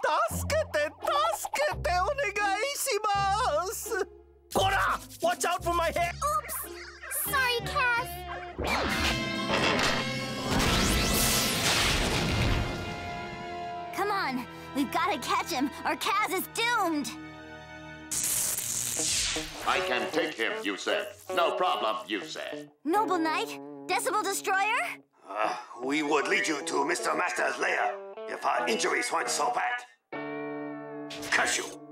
onegaishimasu! Kora! Watch out for my hair! Oops! Sorry, Kaz. Come on, we've got to catch him, or Kaz is doomed. I can take him, you said. No problem, you said. Noble Knight, Decibel Destroyer? We would lead you to Mr. Master's lair if our injuries weren't so bad. Curse you!